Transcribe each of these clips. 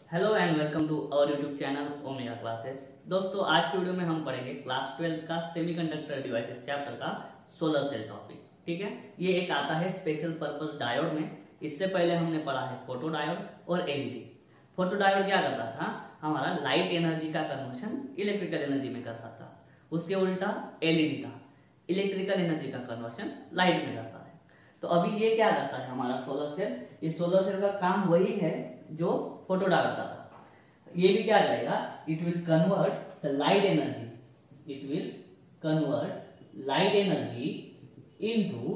Hello and welcome to our YouTube channel Omega Classes. दोस्तों, आज की वीडियो में हम पढ़ेंगे क्लास 12 का सेमीकंडक्टर डिवाइसेस चैप्टर का सोलर सेल टॉपिक। ठीक है, ये एक आता है स्पेशल पर्पस डायोड में। इससे पहले हमने पढ़ा है फोटो डायोड और एलईडी। फोटो डायोड क्या करता था, हमारा लाइट एनर्जी का कन्वर्शन इलेक्ट्रिकल एनर्जी में करता था। उसके उल्टा एलईडी था, इलेक्ट्रिकल एनर्जी का कन्वर्शन लाइट में करता है। तो अभी ये क्या करता है हमारा सोलर सेल। इस सोलर सेल का काम वही है जो फोटो डायोड का था। ये भी क्या करेगा, it will convert the light energy, it will convert light energy into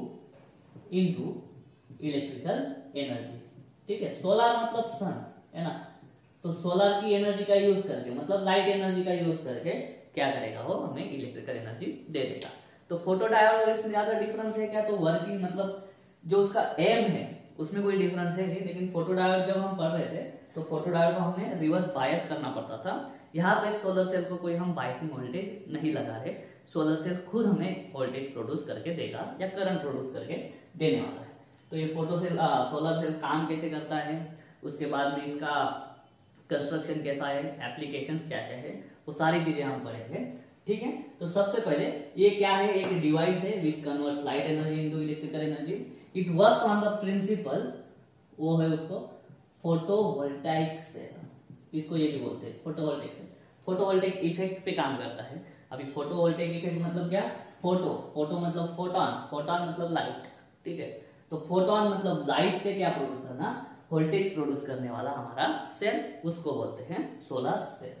electrical energy. ठीक है, सोलर मतलब सन है ना, तो सोलर की एनर्जी का यूज करके मतलब लाइट एनर्जी का यूज करके क्या करेगा, वो हमें इलेक्ट्रिकल एनर्जी दे देगा। तो फोटो डायोड और इसमें ज्यादा डिफरेंस है क्या, तो वर्किंग मतलब जो उसका एम है उसमें कोई डिफरेंस है नहीं। लेकिन फोटो डायोड जब हम पढ़ रहे थे तो फोटो डायोड को हमें रिवर्स बायस करना पड़ता था। यहाँ पे सोलर सेल को कोई हम बायसिंग वोल्टेज नहीं लगा रहे, सोलर सेल खुद हमें वोल्टेज प्रोड्यूस करके देगा या करंट प्रोड्यूस करके देने वाला है। तो ये फोटो सेल सोलर सेल काम कैसे करता है, उसके बाद में इसका कंस्ट्रक्शन कैसा है, एप्लीकेशंस क्या क्या है, वो सारी चीजें हम पढ़ेंगे। ठीक है, तो सबसे पहले ये क्या है, एक डिवाइस है which converts light energy into electrical energy. It works on the principle, वो है उसको फोटोवोल्टाइक सेल, इसको ये भी बोलते हैं फोटोवोल्टिक सेल। फोटोवोल्टिक इफेक्ट पे काम करता है। अभी फोटोवोल्टिक इफेक्ट मतलब क्या, फोटो मतलब फोटोन मतलब लाइट। ठीक है, तो फोटोन मतलब लाइट से क्या प्रोड्यूस करना, वोल्टेज प्रोड्यूस करने वाला हमारा सेल, उसको बोलते हैं सोलर सेल।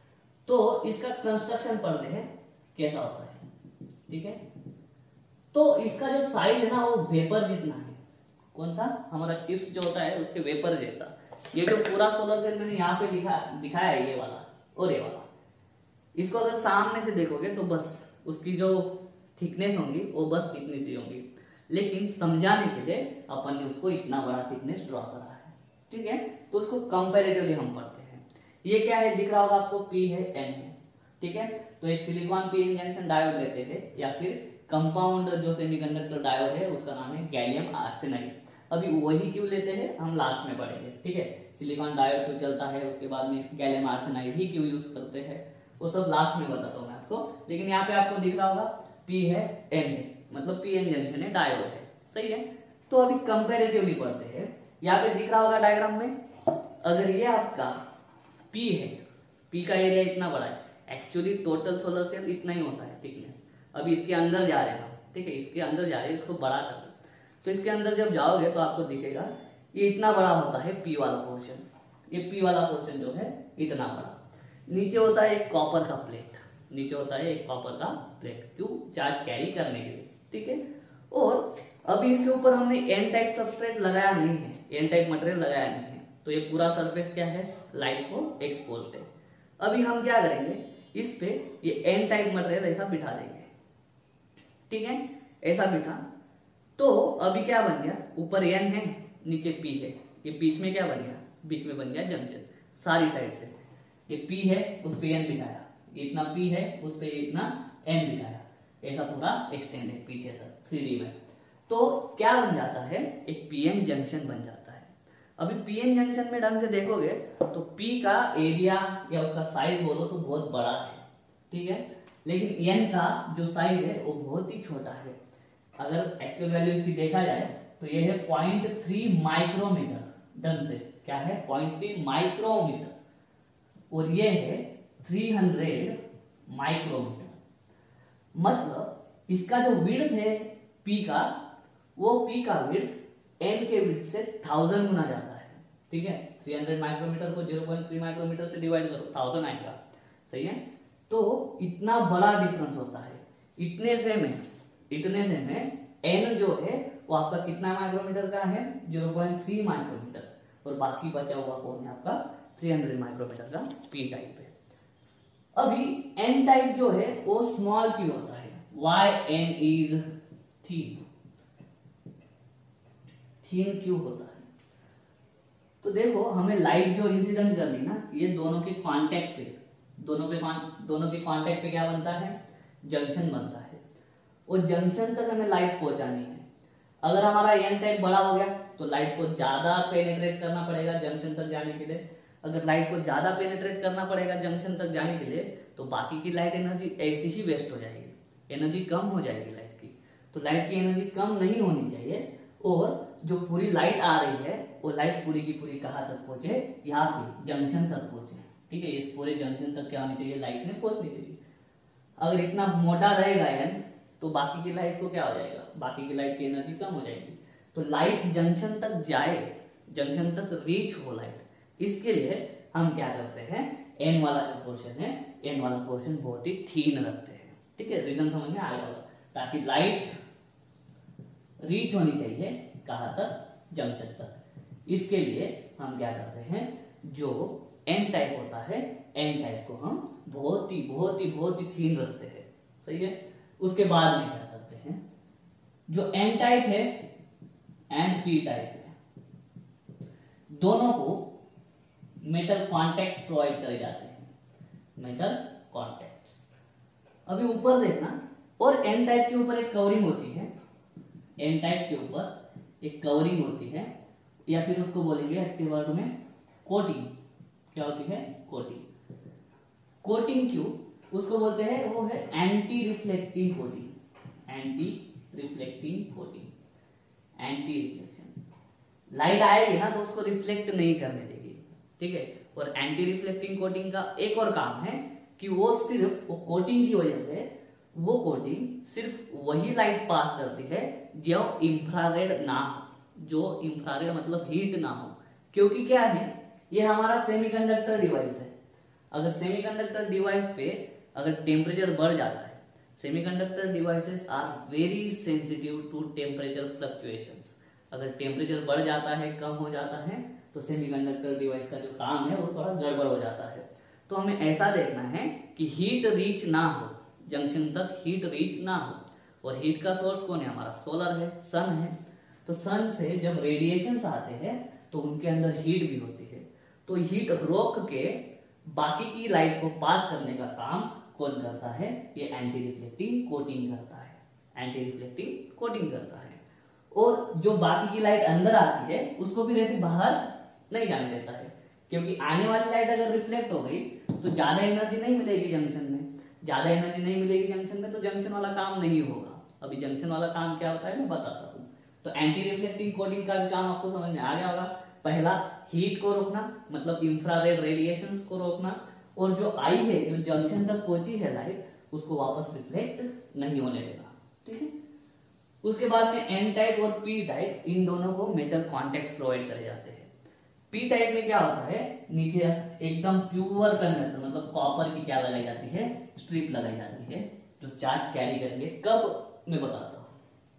तो इसका कंस्ट्रक्शन पढ़ते हैं कैसा होता है। ठीक है, तो इसका जो साइज है ना वो वेपर जितना है। कौन सा, हमारा चिप्स जो होता है उसके वेपर जैसा। ये जो पूरा सोलर सेल मैंने यहाँ पे दिखाया है, ये वाला और ये वाला, इसको अगर सामने से देखोगे तो बस उसकी जो थिकनेस होंगी वो बस इतनी सी होंगी। लेकिन समझाने के लिए अपन ने उसको इतना बड़ा थिकनेस ड्रॉ करा है। ठीक है, तो उसको कंपेरेटिवली हम पढ़ते हैं। ये क्या है, दिख रहा होगा आपको, पी है, एन है। ठीक है, तो एक silicon P N junction diode लेते हैं, या फिर कंपाउंड जो सेमीकंडक्टर डायोड है उसका नाम है गैलियम आर्सेनाइड। अभी वही क्यों लेते हैं हम लास्ट में पढ़ेंगे। ठीक है, सिलिकॉन डायोड क्यों चलता है, उसके बाद में गैलियम आर्सेनाइड ही क्यों यूज करते हैं, वो सब लास्ट में बताता हूँ मैं आपको। लेकिन यहाँ पे आपको दिख रहा होगा पी है, एन है, मतलब पी एन जंक्शन है, डायोड है। सही है, तो अभी कंपेरेटिवली पढ़ते हैं। यहाँ पे दिख रहा होगा डायग्राम में, अगर ये आपका पी है, पी का एरिया इतना बड़ा है, एक्चुअली टोटल सोलर सेल इतना ही होता है थिकनेस। अभी इसके अंदर जा रहे हैं, ठीक है, इसके अंदर जा रहे हैं, इसको बड़ा कर दो। तो इसके अंदर जब जाओगे तो आपको दिखेगा ये इतना बड़ा होता है पी वाला पोर्शन। ये पी वाला पोर्शन जो है इतना बड़ा। नीचे होता है एक कॉपर का प्लेट, नीचे होता है एक कॉपर का प्लेट, क्यों, चार्ज कैरी करने के लिए। ठीक है, और अभी इसके ऊपर हमने एन टाइप सबस्ट्रेट लगाया नहीं है, एन टाइप मटेरियल लगाया नहीं है, तो ये पूरा सरफेस क्या है, लाइट को एक्सपोज्ड है। अभी हम क्या करेंगे, इस पे ये एन टाइप मटेरियल ऐसा बिठा देंगे। ठीक है, ऐसा बिठा, तो अभी क्या बन गया, ऊपर एन है, नीचे पी है, ये बीच में क्या बन गया, बीच में बन गया जंक्शन सारी साइड से। ये पी है, उस पे एन बिठाया, ये इतना पी है, उस पे इतना एन बिठाया, ऐसा पूरा एक्सटेंड है पीछे तक 3D में। तो क्या बन जाता है, एक पीएन जंक्शन बन जाता है। अभी पीएन जंक्शन में ढंग से देखोगे तो पी का एरिया या उसका साइज बोलो तो बहुत बड़ा है। ठीक है, लेकिन एन का जो साइज है वो बहुत ही छोटा है। अगर एक्चुअल वैल्यू इसकी देखा जाए तो ये है 0.3 माइक्रोमीटर। ढंग से क्या है, 0.3 माइक्रोमीटर, और ये है 300 माइक्रोमीटर। मतलब इसका जो विड्थ है पी का, वो पी का विड्थ एन के विड्थ से 1000 गुना जाता है। ठीक है, 300 माइक्रोमीटर को 0.3 माइक्रोमीटर से डिवाइड करो, 1000 आएगा। सही है, तो इतना बड़ा डिफरेंस होता है। इतने से में एन जो है वो आपका कितना माइक्रोमीटर का है, 0.3 माइक्रोमीटर, और बाकी बचा हुआ कौन है आपका 300 माइक्रोमीटर का पी टाइप है। अभी एन टाइप जो है वो स्मॉल क्यों होता है, वाई एन इज थीन क्यों होता है। तो देखो, हमें लाइट जो इंसिडेंट करनी ना, ये दोनों के कांटेक्ट पे, दोनों के कांटेक्ट पे क्या बनता है, जंक्शन बनता है, और जंक्शन तक हमें लाइट पहुंचानी है। अगर हमारा एन टाइप बड़ा हो गया तो लाइट को ज्यादा पेनिट्रेट करना पड़ेगा जंक्शन तक जाने के लिए। अगर लाइट को ज्यादा पेनिट्रेट करना पड़ेगा जंक्शन तक जाने के लिए तो बाकी की लाइट एनर्जी ऐसी ही वेस्ट हो जाएगी, एनर्जी कम हो जाएगी लाइट की। तो लाइट की एनर्जी कम नहीं होनी चाहिए, और जो पूरी लाइट आ रही है वो लाइट पूरी की पूरी कहाँ तक पहुंचे, यहाँ पे जंक्शन तक पहुंचे। ठीक है, इस पूरे जंक्शन तक क्या होनी चाहिए, लाइट में पहुंचनी चाहिए। अगर इतना मोटा रहेगा एन तो बाकी की लाइट को क्या हो जाएगा, बाकी की लाइट की एनर्जी कम हो जाएगी। तो लाइट जंक्शन तक जाए, जंक्शन तक रीच हो लाइट, इसके लिए हम क्या करते हैं, एन वाला जो पोर्शन है, एन वाला पोर्शन बहुत ही थीन रखते हैं। ठीक है, रीजन समझ में आ गया होगा, ताकि लाइट रीच होनी चाहिए कहां तक, जंक्शन तक। इसके लिए हम क्या करते हैं, जो एन टाइप होता है, एन टाइप को हम बहुत ही थीन रखते हैं। सही है। उसके बाद में क्या करते हैं, जो एन टाइप है एंड पी टाइप है, दोनों को मेटल कॉन्टेक्ट्स प्रोवाइड करे जाते हैं, मेटल कॉन्टेक्ट्स। अभी ऊपर देखना, और एन टाइप के ऊपर एक कवरिंग होती है, एन टाइप के ऊपर एक कवरिंग होती है, या फिर उसको बोलेंगे अच्छे वर्ड में कोटिंग। क्या होती है, कोटिंग। कोटिंग क्यों उसको बोलते हैं, वो है anti reflecting coating, anti reflecting coating, anti reflection. Light आएगी ना तो उसको रिफ्लेक्ट नहीं करने देगी। ठीक है, और एंटी रिफ्लेक्टिंग कोटिंग का एक और काम है कि वो सिर्फ वो कोटिंग की वजह से, वो कोटिंग सिर्फ वही लाइट पास करती है जो इंफ्रारेड ना हो, जो इंफ्रारेड मतलब हीट ना हो। क्योंकि क्या है, ये हमारा सेमीकंडक्टर डिवाइस है। अगर सेमीकंडक्टर डिवाइस पे अगर टेम्परेचर बढ़ जाता है, semiconductor devices are very sensitive to temperature fluctuations. अगर टेम्परेचर बढ़ जाता है, कम हो जाता है, तो सेमीकंडक्टर डिवाइस का जो काम है वो थोड़ा गड़बड़ हो जाता है। तो हमें ऐसा देखना है कि हीट रीच ना हो, जंक्शन तक हीट रीच ना हो। और हीट का सोर्स कौन है, हमारा सोलर है, सन है। तो सन से जब रेडिएशंस आते हैं तो उनके अंदर हीट भी होती है, तो हीट रोक के बाकी की लाइट को पास करने का काम कौन करता है, ये एंटी रिफ्लेक्टिंग कोटिंग करता है, एंटी रिफ्लेक्टिंग कोटिंग करता है। और जो बाकी की लाइट अंदर आती है उसको भी ऐसे बाहर नहीं जाने देता है, क्योंकि आने वाली लाइट अगर रिफ्लेक्ट हो गई तो ज्यादा एनर्जी नहीं मिलेगी जंक्शन में, ज्यादा एनर्जी नहीं मिलेगी जंक्शन में, तो जंक्शन वाला काम नहीं होगा। अभी जंक्शन वाला काम क्या होता है मैं बताता हूँ। तो एंटी रिफ्लेक्टिंग कोटिंग का भी काम आपको समझ में आ गया होगा। पहला हीट को रोकना, मतलब इंफ्रारेड रेडिएशंस को रोकना, और जो आई है, जो जंक्शन तक पहुंची है लाइट, उसको वापस रिफ्लेक्ट नहीं होने देगा। ठीक है, उसके बाद में एन टाइप और पी टाइप, इन दोनों को मेटल कॉन्टेक्ट्स प्रोवाइड करे जाते हैं। पी टाइप में क्या होता है, नीचे एकदम प्योर कंडक्टर मतलब कॉपर की क्या लगाई जाती है, स्ट्रिप लगाई जाती है, जो चार्ज कैरी करेंगे। कब मैं बताता हूं।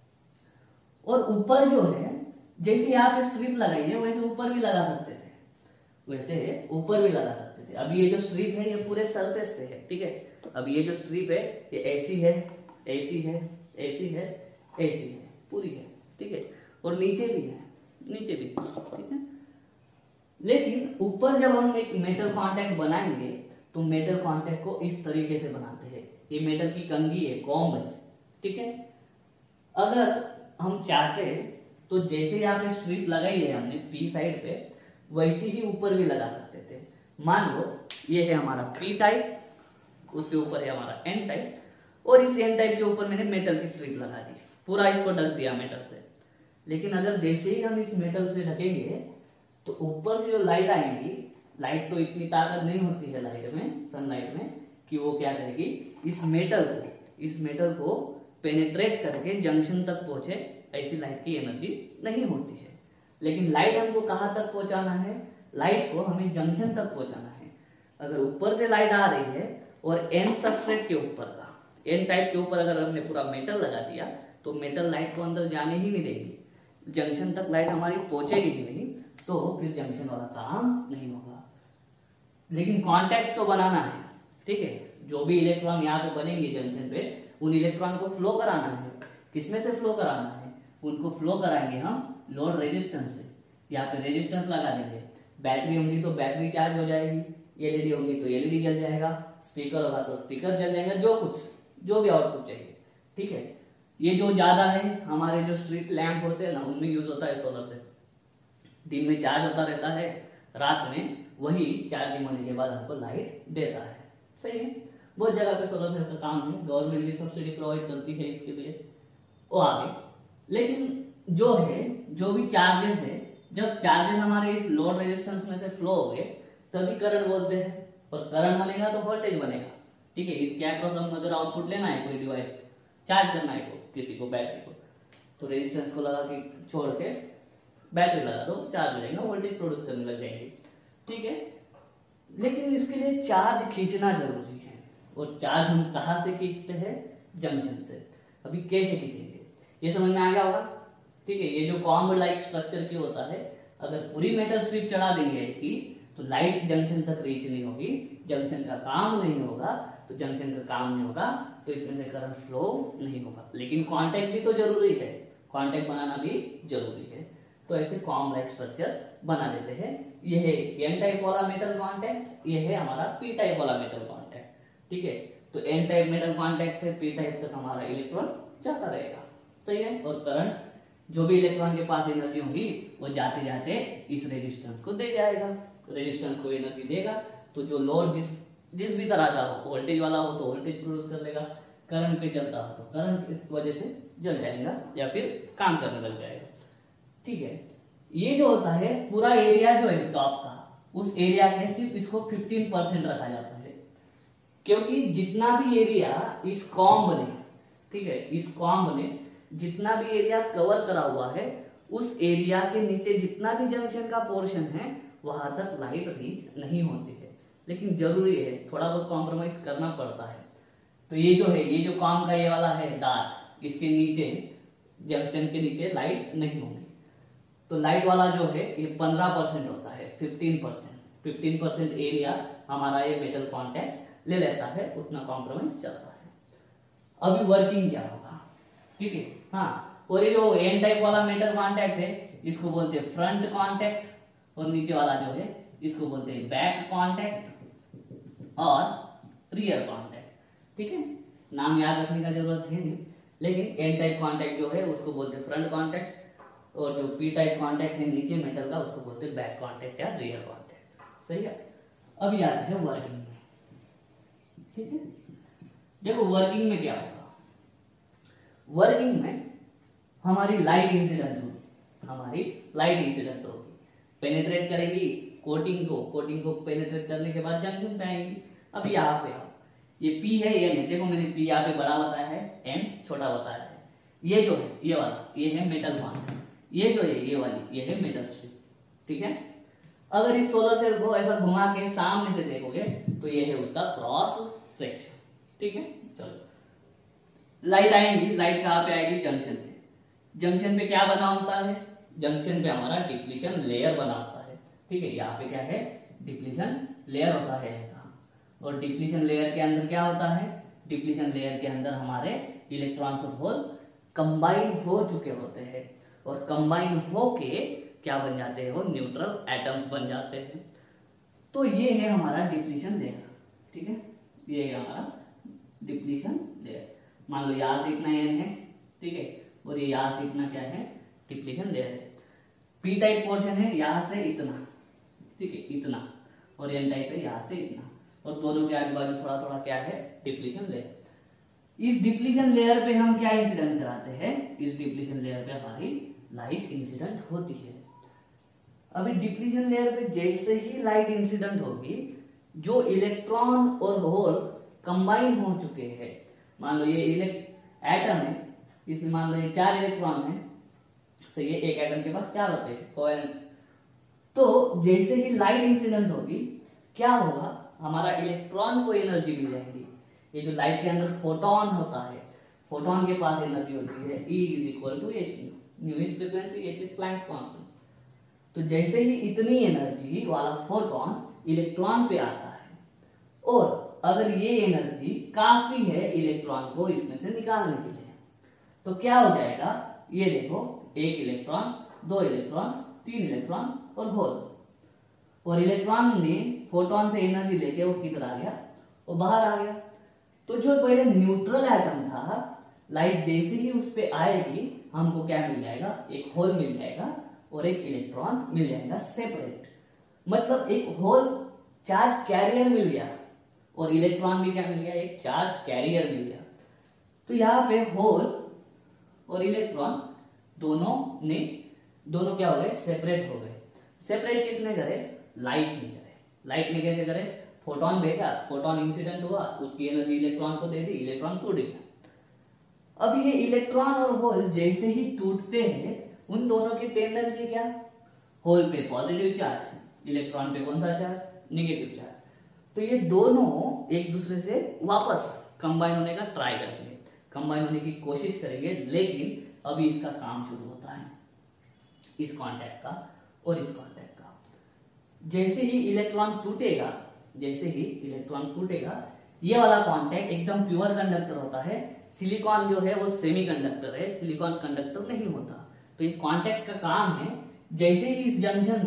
और ऊपर जो है, जैसे यहाँ पे स्ट्रिप लगाई है वैसे ऊपर भी लगा सकते थे, वैसे ऊपर भी लगा सकते थे। अभी ये जो स्ट्रिप है ये पूरे सरफेस पे है। ठीक है, अभी ये जो स्ट्रिप है ये ऐसी है, ऐसी है, ऐसी है, ऐसी है, पूरी है। ठीक है, और नीचे भी है, नीचे भी। ठीक है, लेकिन ऊपर जब हम एक मेटल कॉन्टैक्ट बनाएंगे तो मेटल कॉन्टैक्ट को इस तरीके से बनाते हैं। ये मेटल की कंघी है, कॉम्ब है। ठीक है, अगर हम चाहते हैं तो जैसे यहाँ पे स्ट्रिप लगाई है हमने पी साइड पे, वैसे ही ऊपर भी लगा सकते थे। मान लो ये है हमारा पी टाइप, उसके ऊपर है हमारा एन टाइप, और इस एन टाइप के ऊपर मैंने मेटल की स्ट्रिप लगा दी, पूरा इसको ढक दिया मेटल से। लेकिन अगर जैसे ही हम इस मेटल से ढकेंगे तो ऊपर से जो लाइट आएंगी, लाइट तो इतनी ताकत नहीं होती है लाइट में, सनलाइट में, कि वो क्या करेगी, इस मेटल को पेनिट्रेट करके जंक्शन तक पहुंचे, ऐसी लाइट की एनर्जी नहीं होती है। लेकिन लाइट हमको कहां तक पहुंचाना है, लाइट को हमें जंक्शन तक पहुंचाना है। अगर ऊपर से लाइट आ रही है और एन सबस्ट्रेट के ऊपर का, एन टाइप के ऊपर अगर हमने पूरा मेटल लगा दिया तो मेटल लाइट को अंदर जाने ही नहीं देगी, जंक्शन तक लाइट हमारी पहुंचेगी ही नहीं, तो फिर जंक्शन वाला काम नहीं होगा। लेकिन कांटेक्ट तो बनाना है। ठीक है, जो भी इलेक्ट्रॉन यहाँ पे बनेंगे जंक्शन पे, उन इलेक्ट्रॉन को फ्लो कराना है। किसमें से फ्लो कराना है, उनको फ्लो कराएंगे हम लोड रेजिस्टेंस से। यहाँ पे रेजिस्टेंस लगा देंगे, बैटरी होंगी तो बैटरी चार्ज हो जाएगी, एलईडी होंगी तो एलईडी जल जाएगा, स्पीकर होगा तो स्पीकर जल जाएगा, जो भी आउटपुट चाहिए। ठीक है, ये जो ज्यादा है हमारे जो स्ट्रीट लैंप होते हैं ना, उनमें यूज होता है सोलर से। दिन में चार्ज होता रहता है, रात में वही चार्जिंग होने के बाद हमको लाइट देता है। सही है, बहुत जगह पे सोलर सेल का काम है, गवर्नमेंट भी सब्सिडी प्रोवाइड करती है इसके लिए, वो आगे। लेकिन जो है, जो भी चार्जेस है, जब चार्जेस हमारे इस लोड रेजिस्टेंस में से फ्लो हो गए तभी करंट बोलते हैं, और करंट बनेगा तो वोल्टेज बनेगा। ठीक है, इसके अक्रॉस हम अगर आउटपुट लेना है, कोई डिवाइस चार्ज करना है किसी को, बैटरी को, तो रेजिस्टेंस को लगा के छोड़ के बैटरी लगा दो, चार्ज हो जाएगा, वोल्टेज प्रोड्यूस करने लग जाएंगे। ठीक है, लेकिन इसके लिए चार्ज खींचना जरूरी है, और चार्ज हम कहाँ से खींचते हैं? जंक्शन से। अभी कैसे खींचेंगे ये समझ में आ गया होगा। ठीक है, ये जो कॉम्ब लाइक स्ट्रक्चर की होता है, अगर पूरी मेटल स्ट्रिप चढ़ा देंगे ऐसी तो लाइट जंक्शन तक रीच नहीं होगी, जंक्शन का काम नहीं होगा, तो जंक्शन का काम नहीं होगा तो इसमें से करंट फ्लो नहीं होगा। लेकिन कांटेक्ट भी तो जरूरी है, कांटेक्ट बनाना भी जरूरी है, तो ऐसे कॉम्ब लाइक स्ट्रक्चर बना लेते हैं। ये है एन टाइप वाला मेटल कांटेक्ट, ये है हमारा पी टाइप वाला मेटल कांटेक्ट। ठीक है, तो एन टाइप मेटल कांटेक्ट से पी टाइप तक हमारा इलेक्ट्रॉन जाता रहेगा। सही है, और करंट जो भी इलेक्ट्रॉन के पास एनर्जी होगी वो जाते जाते इस रेजिस्टेंस को दे जाएगा, रेजिस्टेंस को एनर्जी देगा, तो जो लोड जिस भी तरह का हो, वोल्टेज वाला हो तो वोल्टेज प्रोड्यूस कर लेगा, करंट पे चलता हो तो करंट की वजह से जल जाएगा या फिर काम करने लग जाएगा। ठीक है, ये जो होता है पूरा एरिया जो है टॉप का, उस एरिया में सिर्फ इसको 15% रखा जाता है, क्योंकि जितना भी एरिया इस कॉम्ब ने, ठीक है, इस कॉम्ब ने जितना भी एरिया कवर करा हुआ है, उस एरिया के नीचे जितना भी जंक्शन का पोर्शन है वहां तक लाइट रीच नहीं होती है। लेकिन जरूरी है, थोड़ा बहुत कॉम्प्रोमाइज करना पड़ता है। तो ये जो है, ये जो कॉम्ब का ये वाला है दांत, इसके नीचे जंक्शन के नीचे लाइट नहीं होगी, तो लाइट वाला जो है ये 15% होता है, 15% एरिया हमारा ये मेटल कांटेक्ट ले लेता है, उतना कॉम्प्रोमाइज चलता है। अभी वर्किंग क्या होगा? ठीक है, हाँ, और ये जो एन टाइप वाला मेटल कांटेक्ट है इसको बोलते हैं फ्रंट कांटेक्ट, और नीचे वाला जो है इसको बोलते हैं बैक कांटेक्ट और रियर कांटेक्ट। ठीक है, नाम याद रखने का जरूरत है नहीं, लेकिन एन टाइप कांटेक्ट जो है उसको बोलते हैं फ्रंट कांटेक्ट, और जो पी टाइप कांटेक्ट है नीचे मेटल का उसको बोलते हैं बैक कांटेक्ट या रियर कांटेक्ट। सही है, अभी आते हैं वर्किंग में। ठीक है, देखो वर्किंग में क्या होगा। वर्किंग में हमारी लाइट इंसिडेंट होगी, हमारी लाइट इंसिडेंट होगी, पेनिट्रेट करेगी कोटिंग को पेनिट्रेट करने के बाद जंक्शन पे आएंगी। अब यहाँ पे आओ, ये P है ये नहीं, देखो मैंने P यहाँ पे बड़ा बताया है, N छोटा बताया है। ये जो है ये वाला, ये है मेटल बॉन्ड, ये जो है ये वाली, ये है मेटल स्ट्रिप। ठीक है, अगर इस सोलर सेल को ऐसा घुमा के सामने से देखोगे तो ये है उसका क्रॉस सेक्शन। ठीक है, चलो लाइट आएंगी, लाइट कहाँ पे आएगी? जंक्शन पे। जंक्शन पे क्या बना होता है? जंक्शन पे हमारा डिप्लीशन लेयर बना होता है। ठीक है, यहाँ पे क्या है? डिप्लीशन लेयर होता है ऐसा, और डिप्लीशन लेयर के अंदर क्या होता है? डिप्लीशन लेयर के अंदर हमारे इलेक्ट्रॉन्स और होल कंबाइन हो चुके होते हैं, और कंबाइन होके क्या बन जाते हैं? वो न्यूट्रल एटम्स बन जाते हैं। तो ये है हमारा डिप्लीशन लेयर। ठीक है, ये है हमारा डिप्लीशन लेयर। मान लो यहाँ से इतना एन है, ठीक है, और ये यहाँ से इतना क्या है? डिप्लीशन लेयर है। पी टाइप पोर्शन है यहाँ से इतना, ठीक है, इतना, और एन टाइप है यहाँ से इतना, और दोनों के आजू बाजू थोड़ा थोड़ा क्या है? Depletion layer. इस डिप्लीशन लेयर पे हम क्या इंसिडेंट कराते हैं? इस डिप्लीशन लेयर पे हमारी लाइट इंसिडेंट होती है। अभी डिप्लीशन लेयर पे जैसे ही लाइट इंसिडेंट होगी, जो इलेक्ट्रॉन और होल कंबाइन हो चुके हैं, मान लो ये एटम है, इसमें मान लो ये 4 इलेक्ट्रॉन है, सही है, एक एटम के पास 4 होते हैं कोवेलेंट। तो जैसे ही लाइट इंसिडेंट होगी क्या होगा? हमारा इलेक्ट्रॉन को एनर्जी मिल जाएगी। ये जो लाइट के अंदर फोटोन होता है, फोटोन के पास एनर्जी होती है E = h nu is frequency, h is Planck's constant. तो जैसे ही इतनी एनर्जी वाला फोटोन इलेक्ट्रॉन पे आता है, और अगर ये एनर्जी काफी है इलेक्ट्रॉन को इसमें से निकालने के लिए, तो क्या हो जाएगा? ये देखो, 1 इलेक्ट्रॉन, 2 इलेक्ट्रॉन, 3 इलेक्ट्रॉन और होल, और इलेक्ट्रॉन ने फोटोन से एनर्जी लेके वो किधर आ गया? वो बाहर आ गया। तो जो पहले न्यूट्रल एटम था, लाइट जैसे ही उस पे आएगी हमको क्या मिल जाएगा? एक होल मिल जाएगा और एक इलेक्ट्रॉन मिल जाएगा सेपरेट। मतलब एक होल चार्ज कैरियर मिल गया और इलेक्ट्रॉन भी क्या मिल गया, एक चार्ज कैरियर मिल गया। तो यहाँ पे होल और इलेक्ट्रॉन दोनों क्या हो गए, सेपरेट हो गए। सेपरेट किसने करे, लाइट ने करे। लाइट ने कैसे करे, फोटोन भेजा, फोटोन इंसिडेंट हुआ, उसकी एनर्जी इलेक्ट्रॉन को दे दी, इलेक्ट्रॉन टूट गया। अब ये इलेक्ट्रॉन और होल जैसे ही टूटते हैं, उन दोनों की टेंडेंसी क्या, होल पे पॉजिटिव चार्ज, इलेक्ट्रॉन पे कौन सा चार्ज, निगेटिव चार्ज। तो ये दोनों एक दूसरे से वापस कंबाइन होने का ट्राई करेंगे, कंबाइन होने की कोशिश करेंगे, लेकिन अभी इसका काम शुरू होता है, इस कांटेक्ट का और इस कांटेक्ट का। जैसे ही इलेक्ट्रॉन टूटेगा, जैसे ही इलेक्ट्रॉन टूटेगा, ये वाला कांटेक्ट एकदम प्योर कंडक्टर होता है। सिलिकॉन जो है वो सेमीकंडक्टर है, सिलिकॉन कंडक्टर नहीं होता। तो ये कांटेक्ट का काम है, जैसे ही इस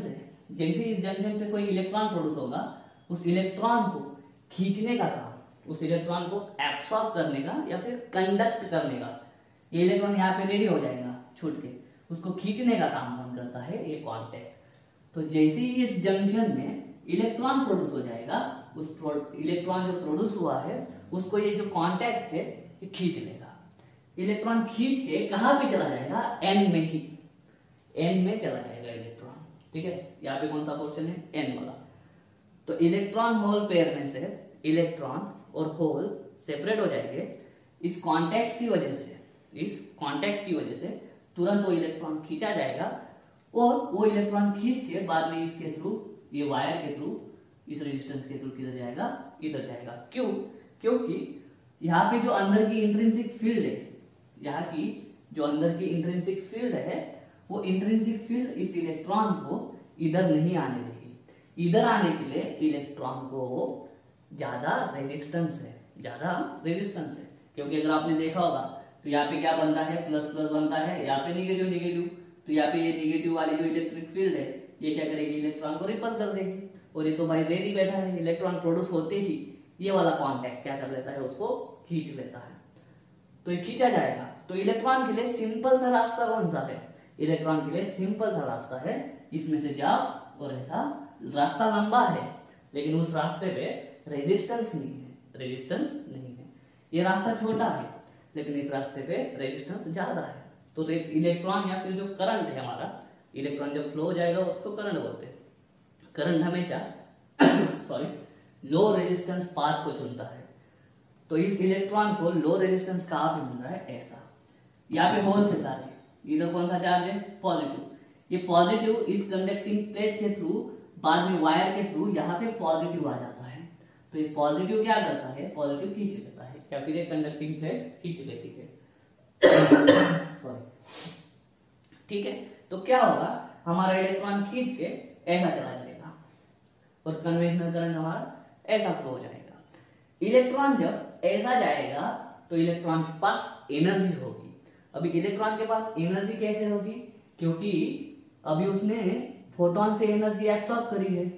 जंक्शन से कोई इलेक्ट्रॉन प्रोड्यूस होगा, उस इलेक्ट्रॉन को खींचने का काम, उस इलेक्ट्रॉन को एब्सॉर्ब करने का या फिर कंडक्ट करने का। ये इलेक्ट्रॉन यहाँ पे रेडी हो जाएगा छूट के, उसको खींचने का काम कौन करता है, ये कांटेक्ट। तो जैसे ही इस जंक्शन में इलेक्ट्रॉन प्रोड्यूस हो जाएगा, उस इलेक्ट्रॉन जो प्रोड्यूस हुआ है उसको ये जो कांटेक्ट है ये खींच लेगा। इलेक्ट्रॉन खींच के कहां पे चला जाएगा, एन में ही, एन में चला जाएगा इलेक्ट्रॉन। ठीक है, यहाँ पे कौन सा पोर्शन है, एन वाला। तो इलेक्ट्रॉन होल पेयर में से इलेक्ट्रॉन और होल सेपरेट हो जाएंगे। इस कांटेक्ट की वजह से तुरंत वो इलेक्ट्रॉन खींचा जाएगा और वो इलेक्ट्रॉन खींच के बाद में इसके थ्रू, ये वायर के थ्रू, इस रेजिस्टेंस के थ्रू किधर जाएगा, इधर जाएगा। क्यों, क्योंकि यहाँ पे जो अंदर की इंट्रिंसिक फील्ड है, यहाँ की जो अंदर की इंट्रिंसिक फील्ड है, वो इंट्रिंसिक फील्ड इस इलेक्ट्रॉन को इधर नहीं आने देगी। इधर आने के लिए इलेक्ट्रॉन को ज्यादा रेजिस्टेंस है, क्योंकि अगर आपने देखा होगा तो यहाँ पे क्या बनता है, प्लस प्लस बनता है, यहाँ पे निगेटिव निगेटिव। तो यहाँ पे ये निगेटिव वाली जो इलेक्ट्रिक फील्ड है ये क्या करेगी, इलेक्ट्रॉन को रिपल कर देगी। और ये तो भाई रेडी बैठा है, इलेक्ट्रॉन प्रोड्यूस होते ही ये वाला कांटेक्ट क्या कर लेता है, उसको खींच लेता है। तो ये खींचा जाएगा। तो इलेक्ट्रॉन के लिए सिंपल सा रास्ता कौन सा है, इलेक्ट्रॉन के लिए सिंपल सा रास्ता है, इसमें से जाओ और ऐसा। रास्ता लंबा है लेकिन उस रास्ते पे रेजिस्टेंस नहीं है। ये रास्ता छोटा है लेकिन इस रास्ते पे रेजिस्टेंस ज्यादा है। तो इलेक्ट्रॉन या फिर जो करंट है हमारा, इलेक्ट्रॉन जब फ्लो हो जाएगा उसको करंट बोलते हैं। करंट हमेशा लो रेजिस्टेंस पाथ को चुनता है। तो इस इलेक्ट्रॉन को लो रेजिस्टेंस कहाँ पे मिल रहा है, ऐसा। यहाँ पे होल से चार्ज है, इधर कौन सा चार्ज है, पॉजिटिव। ये पॉजिटिव इस कंडक्टिंग प्लेट के थ्रू, बाद में वायर के थ्रू यहाँ पे पॉजिटिव आ जाता है। तो ये पॉजिटिव क्या करता है, पॉजिटिव खींच लेता है, या फिर ये कंडक्टिंग प्लेट खींच लेती है। ठीक है, तो क्या होगा, हमारा इलेक्ट्रॉन खींच के ऐसा चला जाएगा और कन्वेंशनल करंट हमारा ऐसा फ्लो हो जाएगा। इलेक्ट्रॉन जब ऐसा जाएगा तो इलेक्ट्रॉन के पास एनर्जी होगी। अभी इलेक्ट्रॉन के पास एनर्जी कैसे होगी, क्योंकि अभी उसने फोटोन से एनर्जी एब्सॉर्ब करी है,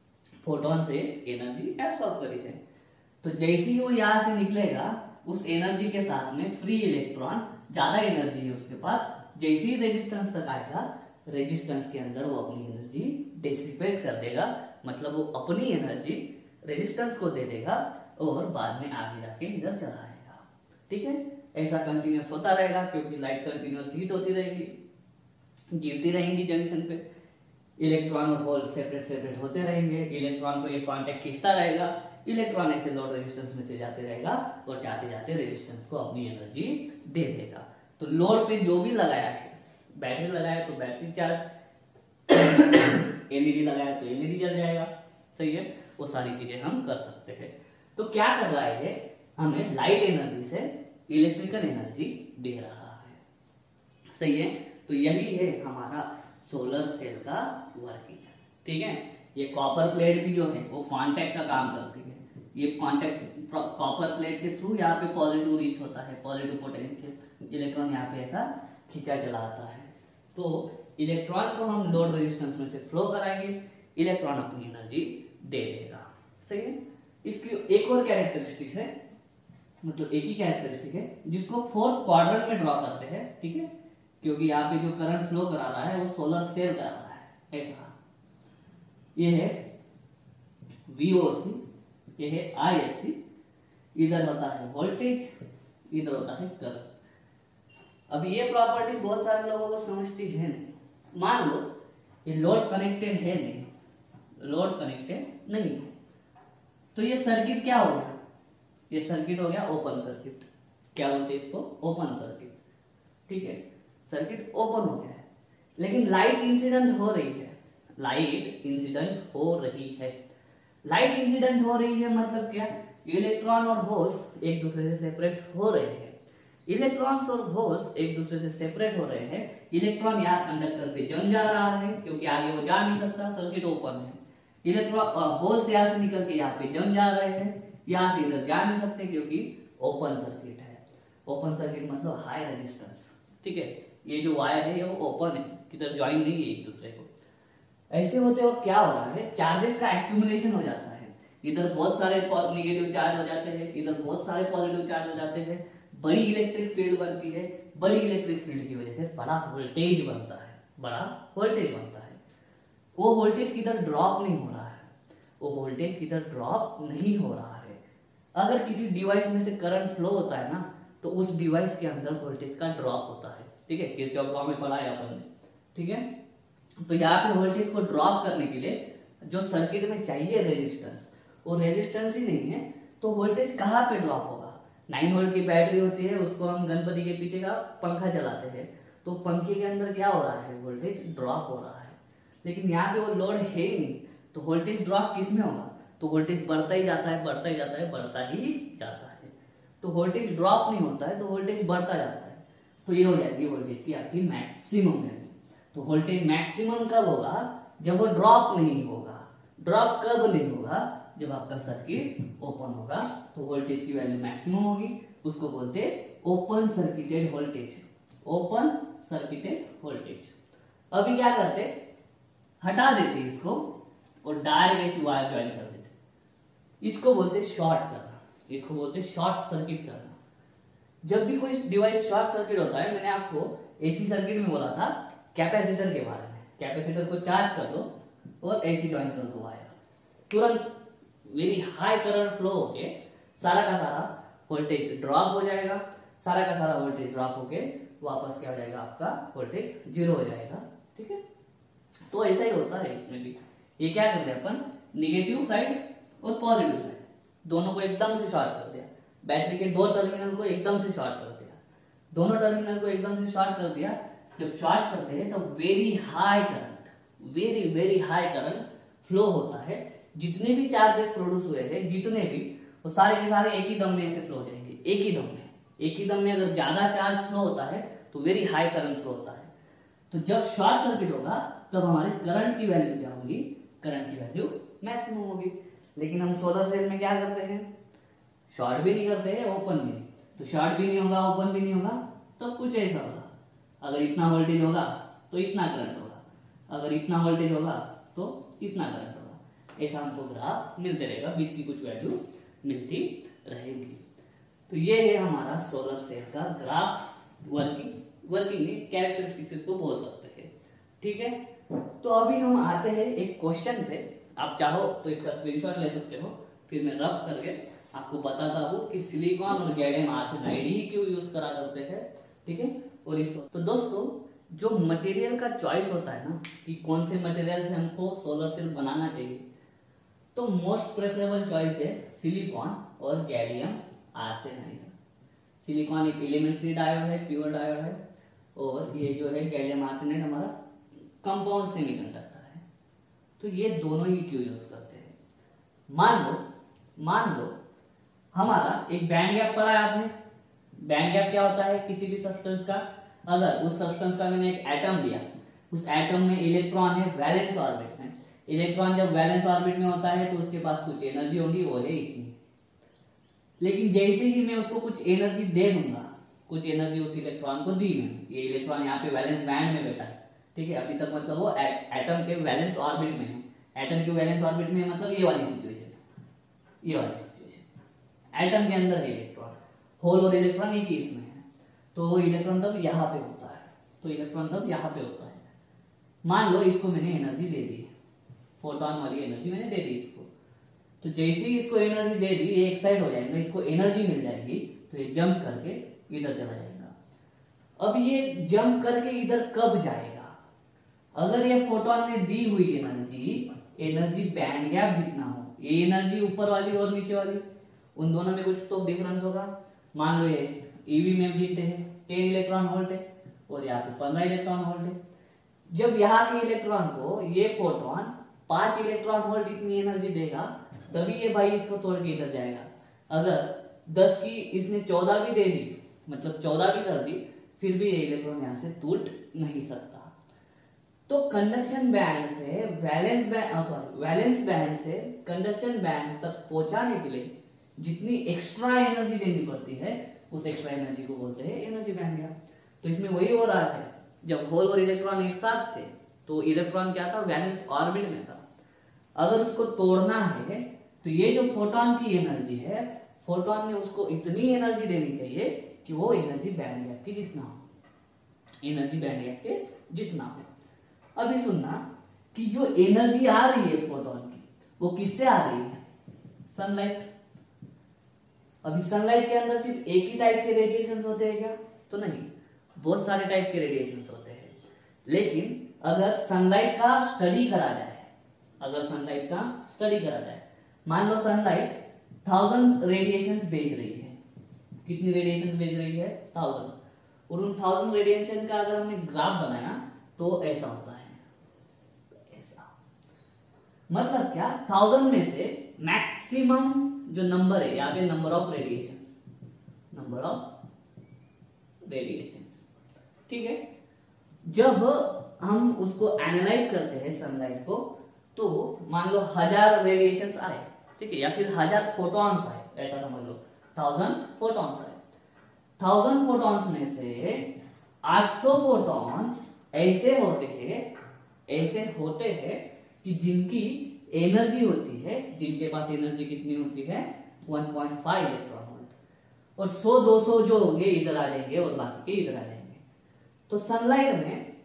तो जैसे ही वो यहां से निकलेगा, उस एनर्जी के साथ में फ्री इलेक्ट्रॉन, ज्यादा एनर्जी है उसके पास, जैसे ही रेजिस्टेंस तक आएगा, रेजिस्टेंस के अंदर वो अपनी एनर्जी डिसिपेट कर देगा, मतलब वो अपनी एनर्जी रेजिस्टेंस को दे देगा और बाद में आगे जाके इधर चला आएगा। ठीक है, ऐसा कंटिन्यूस होता रहेगा, क्योंकि लाइट कंटिन्यूस हीट होती रहेगी, गिरती रहेंगी जंक्शन पे, इलेक्ट्रॉन और होल सेपरेट होते रहेंगे, इलेक्ट्रॉन को ये कांटेक्ट खींचता रहेगा, इलेक्ट्रॉन ऐसे लोड रेजिस्टेंस में से जाते रहेगा और जाते जाते रेजिस्टेंस को अपनी एनर्जी दे देगा। तो लोड पे जो भी लगाया है, बैटरी लगाया तो बैटरी चार्ज, एलईडी लगाया तो एलईडी जल जाएगा। सही है, वो सारी चीजें हम कर सकते हैं। तो क्या कर रहा है, हमें लाइट एनर्जी से इलेक्ट्रिकल एनर्जी दे रहा है। सही है, तो यही है हमारा सोलर सेल का वर्किंग। ठीक है, ये कॉपर प्लेट भी जो है वो कांटेक्ट का काम करती है। ये कांटेक्ट कॉपर प्लेट के थ्रू यहाँ पे पॉजिटिव रीच होता है, पॉजिटिव पोटेंशियल, इलेक्ट्रॉन यहाँ पे ऐसा खींचा चला आता है। तो इलेक्ट्रॉन को हम लोड रेजिस्टेंस में से फ्लो कराएंगे, इलेक्ट्रॉन अपनी एनर्जी दे देगा। सही है, इसकी एक और कैरेक्टरिस्टिक है, मतलब एक ही कैरेक्टरिस्टिक है जिसको फोर्थ क्वाड्रेंट में ड्रॉ करते हैं। ठीक है, क्योंकि यहाँ पे जो करंट फ्लो करा रहा है वो सोलर सेल करा रहा है, ऐसा। ये है VOC, ये है ISC, इधर होता है वोल्टेज, इधर होता है करंट। अब ये प्रॉपर्टी बहुत सारे लोगों को समझती है नहीं। मान लो ये लोड कनेक्टेड है नहीं, लोड कनेक्टेड नहीं है, तो ये सर्किट क्या हो गया, ये सर्किट हो गया ओपन सर्किट। क्या बोलते हैं इसको, ओपन सर्किट। ठीक है, सर्किट ओपन हो गया है, लेकिन लाइट इंसिडेंट हो रही है, लाइट इंसिडेंट हो रही है। लाइट इंसिडेंट हो रही है मतलब क्या, इलेक्ट्रॉन और होल्स एक दूसरे से सेपरेट हो रहे हैं। इलेक्ट्रॉन्स और होल्स एक दूसरे से सेपरेट हो रहे हैं। इलेक्ट्रॉन यहाँ कंडक्टर पे जम जा रहा है क्योंकि आगे वो जा नहीं सकता, सर्किट ओपन है। इलेक्ट्रॉन होल्स यहाँ से निकल के यहाँ पे जम जा रहे हैं, यहाँ से इधर जा नहीं सकते क्योंकि ओपन सर्किट है। ओपन सर्किट मतलब हाई रेजिस्टेंस। ठीक है, ये जो वायर है वो ओपन है, किधर ज्वाइन नहीं है एक दूसरे को। ऐसे होते और क्या हो रहा है, चार्जेस का एक्यूमुलेशन हो जाता है। इधर बहुत सारे नेगेटिव चार्ज हो जाते हैं, इधर बहुत सारे पॉजिटिव चार्ज हो जाते हैं। बड़ी इलेक्ट्रिक फील्ड बनती है, बड़ी इलेक्ट्रिक फील्ड की वजह से बड़ा वोल्टेज बनता है, बड़ा वोल्टेज बनता है। वो वोल्टेज किधर ड्रॉप नहीं हो रहा है, वो वोल्टेज किधर ड्रॉप नहीं हो रहा है। अगर किसी डिवाइस में से करंट फ्लो होता है ना, तो उस डिवाइस के अंदर वोल्टेज का ड्रॉप होता है। ठीक है, किरचॉफ लॉ में पढ़ा है अपन ने। ठीक है, तो यहाँ पे वोल्टेज को ड्रॉप करने के लिए जो सर्किट में चाहिए रेजिस्टेंस, वो रेजिस्टेंस ही नहीं है, तो वोल्टेज कहाँ पे ड्रॉप होगा। 9 वोल्ट की बैटरी होती है, उसको हम गणपति के पीछे का पंखा चलाते हैं, तो पंखे के अंदर क्या हो रहा है, वोल्टेज ड्रॉप हो रहा है। लेकिन यहाँ पे वो लोड है ही नहीं, तो वोल्टेज ड्रॉप किस में होगा, तो वोल्टेज बढ़ता ही जाता है, बढ़ता ही जाता है, बढ़ता ही जाता है। तो वोल्टेज ड्रॉप नहीं होता है, तो वोल्टेज बढ़ता जाता है। तो ये हो जाती है वोल्टेज की आपकी मैक्सिमम वैल्यू। तो वोल्टेज मैक्सिमम कब होगा, जब वो ड्रॉप नहीं होगा। ड्रॉप कब नहीं होगा, जब आपका सर्किट ओपन होगा, तो वोल्टेज की वैल्यू मैक्सिमम होगी। उसको बोलते हैं open circuited voltage, open circuited voltage. अभी क्या करते, हटा देते इसको और डायरेक्ट ऐसी वायर ज्वाइन कर देते। इसको बोलते शॉर्ट करना, इसको बोलते शॉर्ट सर्किट करना। जब भी कोई डिवाइस शॉर्ट सर्किट होता है, मैंने आपको एसी सर्किट में बोला था कैपेसिटर के बारे में। कैपेसिटर को चार्ज कर दो और एसी ज्वाइन कर दो वायर, तुरंत वेरी हाई करंट फ्लो होके सारा का सारा वोल्टेज ड्रॉप हो जाएगा। सारा का सारा वोल्टेज ड्रॉप होके वापस क्या हो जाएगा, आपका वोल्टेज 0 हो जाएगा। ठीक है, तो ऐसा ही होता है इसमें भी। ये क्या कर दिया अपन, निगेटिव साइड और पॉजिटिव साइड दोनों को एकदम से शॉर्ट कर दिया। बैटरी के 2 टर्मिनल को एकदम से शॉर्ट कर दिया, दोनों टर्मिनल को एकदम से शॉर्ट कर दिया। जब शॉर्ट करते हैं तो very high current, very very high current flow होता है। जितने भी चार्जेस प्रोड्यूस हुए थे, जितने भी, वो सारे के सारे एक ही दम में ऐसे फ्लो हो जाएंगे, एक ही दम में। एक ही दम में अगर ज्यादा चार्ज फ्लो होता है तो वेरी हाई करंट फ्लो होता है। तो जब शॉर्ट सर्किट होगा तब हमारे करंट की वैल्यू क्या होगी, करंट की वैल्यू मैक्सिमम होगी। लेकिन हम सोलर सेल में क्या करते हैं, शॉर्ट भी नहीं करते हैं, ओपन भी नहीं। तो शॉर्ट भी नहीं होगा, ओपन भी नहीं होगा, तो कुछ ऐसा होगा, अगर इतना वोल्टेज होगा तो इतना करंट होगा, अगर इतना वोल्टेज होगा तो इतना करंट होगा। ऐसा हमको ग्राफ मिलते रहेगा, बीच की कुछ वैल्यू मिलती रहेगी। तो ये है हमारा सोलर सेल का ग्राफ, वर्किंग कैरेक्टरिस्टिक्स इसको बोल सकते हैं। ठीक है, तो अभी हम आते हैं एक क्वेश्चन पे। आप चाहो तो इसका स्क्रीनशॉट ले सकते हो, फिर मैं रफ करके आपको बताता हूँ कि सिलिकॉन और गैलियम आर्सेनाइड ही क्यों यूज करा करते हैं। ठीक है, और इस तो दोस्तों जो मटेरियल का चॉइस होता है ना, कि कौन से मटेरियल से हमको सोलर सेल बनाना चाहिए, तो मोस्ट प्रेफरेबल चॉइस है सिलिकॉन और गैलियम आर्सेनाइड। सिलिकॉन एक एलिमेंट्री डायोड है, प्योर डायोड है, और ये जो है गैलियम आर्सेनाइड हमारा कंपाउंड सेमीकंडक्टर है। तो ये दोनों ही क्यों यूज करते हैं। मान लो हमारा एक बैंड गैप पढ़ा है आपने। बैंड गैप क्या होता है, किसी भी सब्सटेंस का, अगर उस सब्सटेंस का मैंने एक एटम लिया, उस एटम में इलेक्ट्रॉन है वैलेंस ऑर्बिट में। इलेक्ट्रॉन जब वैलेंस ऑर्बिट में होता है तो उसके पास कुछ एनर्जी होगी, वो है इतनी। लेकिन जैसे ही मैं उसको कुछ एनर्जी दे दूंगा, कुछ एनर्जी उस इलेक्ट्रॉन को दी मैंने, ये इलेक्ट्रॉन यहाँ पे वैलेंस बैंड में बैठा है। ठीक है, अभी तक मतलब वो एटम के वैलेंस ऑर्बिट में है। एटम के वैलेंस ऑर्बिट में मतलब ये वाली सिचुएशन, ये वाली सिचुएशन, एटम के अंदर है इलेक्ट्रॉन, होल और इलेक्ट्रॉन एक ही इसमें है। तो इलेक्ट्रॉन तब यहाँ पे होता है, तो इलेक्ट्रॉन तब यहाँ पे होता है। मान लो इसको मैंने एनर्जी दे दी फोटोन वाली एनर्जी मैंने दे दी इसको। तो जैसे ही इसको एनर्जी दे दी, ये एक्साइट हो जाएगा, इसको एनर्जी मिल जाएगी, तो ये जंप करके इधर चला जाएगा। अब ये जंप करके इधर कब जाएगा? अगर ये फोटोन ने दी हुई एनर्जी बैंड गैप जितना हो, ये एनर्जी ऊपर वाली और नीचे वाली, उन दोनों में कुछ तो डिफरेंस होगा। मान लो ये ईवी में भी 10 इलेक्ट्रॉन वोल्ट है और यहाँ पे 15 इलेक्ट्रॉन वोल्ट है। जब यहाँ के इलेक्ट्रॉन को ये फोटोन 5 इलेक्ट्रॉन वोल्ट इतनी एनर्जी देगा, तभी ये भाई इसको तोड़ के इधर जाएगा। अगर 10 की इसने 14 भी दे दी, मतलब 14 भी कर दी, फिर भी ये इलेक्ट्रॉन यहाँ से टूट नहीं सकता। तो कंडक्शन बैंड से वैलेंस बैंड से कंडक्शन बैंड तक पहुंचाने के लिए जितनी एक्स्ट्रा एनर्जी देनी पड़ती है, उस एक्स्ट्रा एनर्जी को बोलते हैं एनर्जी बैंड गैप। तो इसमें वही हो रहा है, जब होल और इलेक्ट्रॉन एक साथ थे तो इलेक्ट्रॉन क्या था, वैलेंस ऑर्बिट में था। अगर उसको तोड़ना है तो ये जो फोटोन की एनर्जी है, फोटोन ने उसको इतनी एनर्जी देनी चाहिए कि वो एनर्जी बैंड गैप की जितना हो, एनर्जी बैंड गैप के जितना हो। अभी सुनना कि जो एनर्जी आ रही है फोटोन की, वो किससे आ रही है? सनलाइट। अभी सनलाइट के अंदर सिर्फ एक ही टाइप के रेडिएशंस होते हैं क्या? तो नहीं, बहुत सारे टाइप के रेडिएशंस होते हैं। लेकिन अगर सनलाइट का स्टडी करा जाए, मान लो सनलाइट 1000 रेडिएशंस भेज रही है। कितनी रेडिएशंस भेज रही है? 1000। और उन 1000 रेडिएशन का अगर हमने ग्राफ बनाया तो ऐसा होता है, ऐसा। मतलब क्या, 1000 में से मैक्सिमम जो नंबर है, यहाँ पे नंबर ऑफ रेडिएशंस, ठीक है। जब हम उसको एनालाइज करते हैं सनलाइट को, तो मान लो 1000 रेडिएशंस आए, ठीक है, या फिर 1000 फोटॉन्स आए, ऐसा समझ लो 1000 फोटॉन्स आए। 1000 फोटॉन्स में से 800 फोटॉन्स ऐसे होते हैं कि जिनकी एनर्जी होती है, जिनके पास एनर्जी कितनी होती है, 1.5 इलेक्ट्रॉन वोल्ट, और 100-200 जो होंगे इधर आ जाएंगे और बाकी के इधर आ जाएंगे। तो सनलाइट में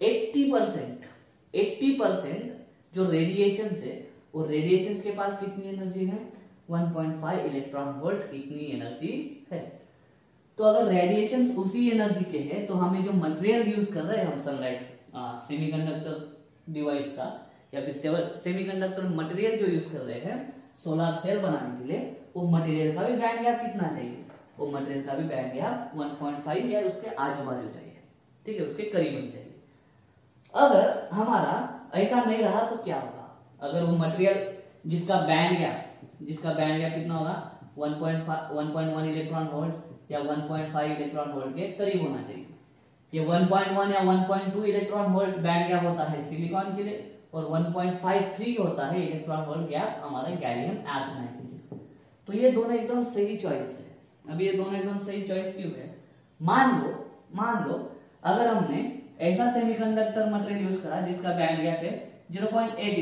80% जो रेडिएशन है, वो रेडिएशन के पास कितनी एनर्जी है, 1.5 इलेक्ट्रॉन वोल्ट इतनी एनर्जी है। तो अगर रेडिएशन उसी एनर्जी के हैं, तो हमें जो मटेरियल यूज कर रहे हैं हम सनलाइट सेमीकंडक्टर डिवाइस का, या फिर सेमीकंडक्टर मटेरियल जो यूज कर रहे हैं सोलर सेल बनाने के लिए, वो मटेरियल का भी बैंड गैप कितना चाहिए? वो मटेरियल का भी बैंड गैप 1.5 या उसके आजू बाजू चाहिए, ठीक है, उसके करीबन चाहिए। अगर हमारा ऐसा नहीं रहा तो क्या होगा? अगर वो मटेरियल जिसका बैंड गैप कितना होगा, 1.1 इलेक्ट्रॉन वोल्ट या 1.5 इलेक्ट्रॉन वोल्ट के करीब होना चाहिए। ये 1.1 या 1.2 इलेक्ट्रॉन वोल्ट बैंड गैप होता है सिलिकॉन के लिए, और 1.53 होता है इलेक्ट्रॉन वोल्ट गैप हमारे गैलियम आर्सेनाइड के लिए। तो ये दोनों एकदम सही चॉइस है। अब ये दोनों एकदम सही चॉइस क्यों है? मान लो अगर हमने ऐसा सेमीकंडक्टर मटेरियल यूज करा जिसका बैंड गैप है 0.8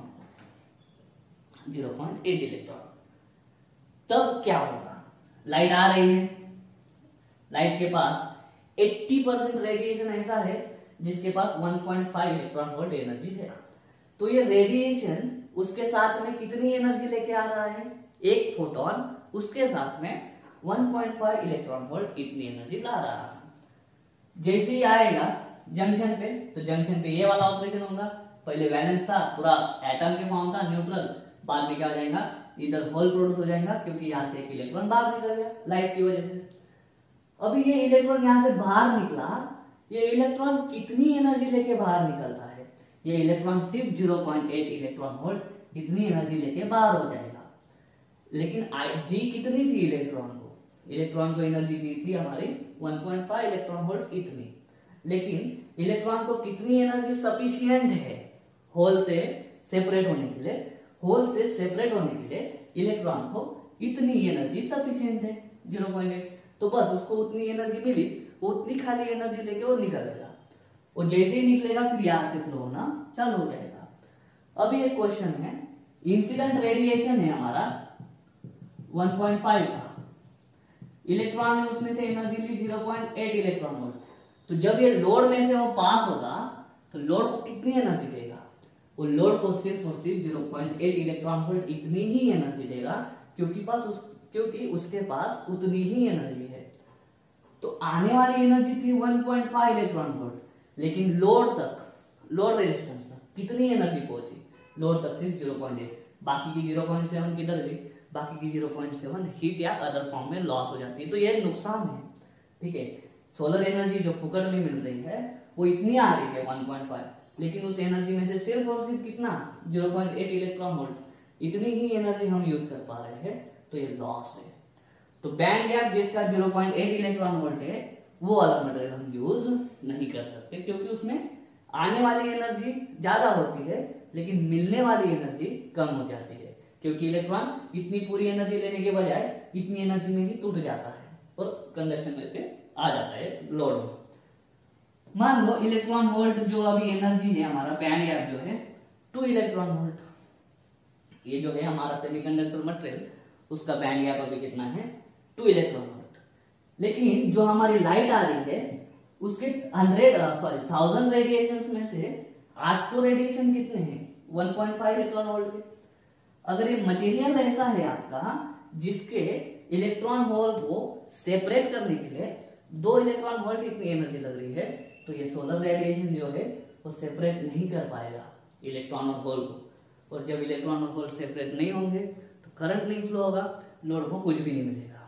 इलेक्ट्रॉन, तब क्या होगा? लाइट आ रही है, लाइट के पास 80% रेडिएशन ऐसा है जिसके पास 1.5 इलेक्ट्रॉन वोल्ट एनर्जी है। तो ये रेडिएशन उसके साथ में कितनी एनर्जी लेके आ रहा है? एक फोटोन उसके साथ में 1.5 इलेक्ट्रॉन वोल्ट इतनी एनर्जी ला रहा है। जैसे ही आएगा जंक्शन पे, तो जंक्शन पे ये वाला ऑपरेशन होगा। पहले वैलेंस था, पूरा एटम के फॉर्म था, न्यूट्रल, बाद में क्या हो जाएगा, इधर होल प्रोड्यूस हो जाएगा, क्योंकि यहाँ से एक इलेक्ट्रॉन बाहर निकल गया लाइट की वजह से। अभी ये इलेक्ट्रॉन यहाँ से बाहर निकला, ये इलेक्ट्रॉन कितनी एनर्जी लेके बाहर निकलता है? ये इलेक्ट्रॉन सिर्फ 0.8 इलेक्ट्रॉन वोल्ट इतनी एनर्जी लेके बाहर हो जाएगा। लेकिन दी कितनी थी इलेक्ट्रॉन को एनर्जी दी थी हमारी 1.5 इलेक्ट्रॉन वोल्ट इतनी। लेकिन इलेक्ट्रॉन को कितनी एनर्जी सफिशिएंट है होल से सेपरेट होने के लिए? होल से सेपरेट होने के लिए इलेक्ट्रॉन को इतनी एनर्जी सफिशिएंट है 0.8। तो बस उसको उतनी एनर्जी मिली, वो उतनी खाली एनर्जी लेके वो निकलेगा, और जैसे ही निकलेगा फिर यहां से फ्लो होना चालू हो जाएगा। अभी एक क्वेश्चन है, इंसिडेंट रेडिएशन है हमारा 1.5 का, इलेक्ट्रॉन ने उसमें से एनर्जी ली 0.8 इलेक्ट्रॉन वोल्ट। तो जब ये लोड में से वो पास होगा तो लोड को कितनी एनर्जी देगा? वो लोड को सिर्फ और सिर्फ 0.8 इलेक्ट्रॉन वोल्ट इतनी ही एनर्जी देगा, क्योंकि उसके पास उतनी ही एनर्जी है। तो आने वाली एनर्जी थी 1.5 इलेक्ट्रॉन वोल्ट, लेकिन लोड रेजिस्टेंस तक कितनी एनर्जी पहुंची? लोड तक सिर्फ 0.8, बाकी की 0.7 किधर गई? बाकी की 0.7 हीट या अदर फॉर्म में लॉस हो जाती है। तो ये नुकसान है, ठीक है। सोलर एनर्जी जो फुकट में मिल रही है वो इतनी आ रही है 1.5, लेकिन उस एनर्जी में से सिर्फ और सिर्फ कितना? 0.8 इलेक्ट्रॉन वोल्ट, इतनी ही एनर्जी हम यूज कर पा रहे हैं, तो ये लॉस है। तो बैंड गैप जिसका 0.8 इलेक्ट्रॉन वोल्ट है वो वाला मटेरियल हम यूज नहीं कर सकते, क्योंकि उसमें आने वाली एनर्जी ज्यादा होती है लेकिन मिलने वाली एनर्जी कम हो जाती है, क्योंकि इलेक्ट्रॉन इतनी पूरी एनर्जी लेने के बजाय इतनी एनर्जी में ही टूट जाता है और कंडक्शन में पे आ जाता है लोड में। मान लो इलेक्ट्रॉन वोल्ट जो अभी एनर्जी है हमारा बैंड गैप जो है 2 इलेक्ट्रॉन वोल्ट, ये जो है हमारा सेमीकंडक्टर मटेरियल उसका बैंड गैप अभी कितना है? 2 इलेक्ट्रॉन वोल्ट। लेकिन जो हमारी लाइट आ रही है उसके 1000 रेडिएशंस में से 800 रेडिएशन कितने हैं? 1.5 इलेक्ट्रॉन वोल्ट के। अगर ये मटेरियल ऐसा है आपका जिसके इलेक्ट्रॉन होल को सेपरेट करने के लिए 2 इलेक्ट्रॉन वोल्ट इतनी एनर्जी लग रही है, तो ये सोलर रेडिएशन जो है वो सेपरेट नहीं कर पाएगा इलेक्ट्रॉन और होल को। और जब इलेक्ट्रॉन और होल सेपरेट नहीं होंगे तो करंट नहीं फ्लो होगा, लोड को कुछ भी नहीं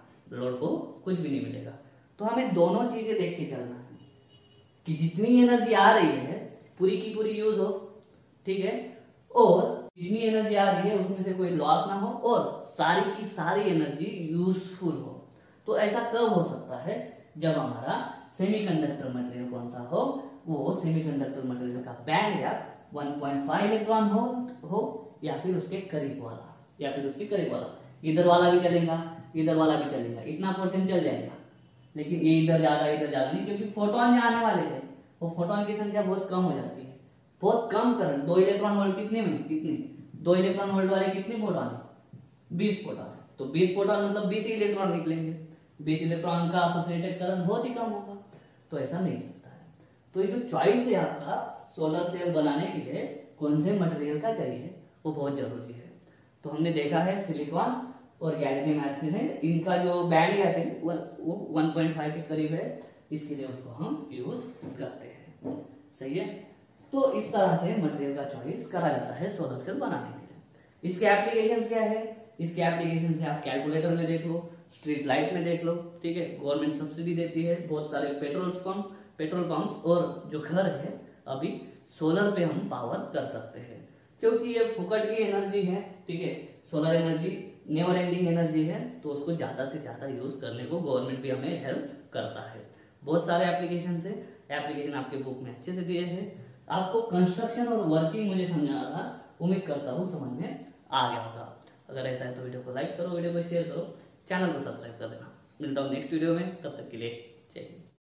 मिलेगा। तो हमें दोनों चीजें देख के चलना है कि जितनी एनर्जी आ रही है पूरी की पूरी यूज हो, ठीक है, और जितनी एनर्जी आ रही है उसमें से कोई लॉस ना हो और सारी की सारी एनर्जी यूजफुल हो। तो ऐसा कब हो सकता है? जब हमारा सेमीकंडक्टर मटेरियल कौन सा हो? वो सेमीकंडक्टर मटेरियल का बैंड गैप 1.5 इलेक्ट्रॉन हो या फिर उसके करीब वाला, इधर वाला भी चलेगा, इधर वाला भी चलेगा, इतना पोर्शन चल जाएगा। लेकिन ये इधर ज्यादा नहीं, क्योंकि फोटोन आने वाले हैं, वो फोटोन की संख्या बहुत कम हो जाती है, बहुत कम करंट। 2 इलेक्ट्रॉन वोल्ट कितने 2 इलेक्ट्रॉन वोल्ट वाले कितने फोटोन है? 20 फोटोन। तो 20 फोटोन मतलब 20 इलेक्ट्रॉन निकलेंगे, 20 इलेक्ट्रॉन का एसोसिएटेड करंट बहुत ही कम होगा, तो ऐसा नहीं चलता है। तो ये जो चॉइस है आपका सोलर सेल बनाने के लिए कौन से मटेरियल का चाहिए वो बहुत जरूरी है। तो हमने देखा है सिलिकॉन और गैलियम आर्सेनाइड, इनका जो बैंड गैप है वो 1.5 के करीब है, इसके लिए उसको हम यूज करते हैं। सही है। तो इस तरह से मटेरियल का चॉइस करा जाता है सोलर सेल बनाने के लिए। इसके एप्लीकेशंस क्या है? इसके एप्लीकेशन से आप कैलकुलेटर में देख लो, स्ट्रीट लाइट में देख लो, ठीक है। गवर्नमेंट सब्सिडी देती है, बहुत सारे पेट्रोल पंप्स और जो घर है अभी सोलर पे हम पावर कर सकते हैं, क्योंकि ये फुकट की एनर्जी है, ठीक है। Solar energy never ending energy है, तो उसको ज्यादा से ज्यादा यूज करने को गवर्नमेंट भी हमें हेल्प करता है। बहुत सारे एप्लीकेशन है, एप्लीकेशन आपके बुक में अच्छे से दिए हैं। आपको कंस्ट्रक्शन और वर्किंग मुझे समझाना था, उम्मीद करता हूँ समझ में आ गया होगा। अगर ऐसा है तो वीडियो को लाइक करो, वीडियो को शेयर करो, चैनल को सब्सक्राइब कर देना। मिलता हूँ नेक्स्ट वीडियो में, तब तक के लिए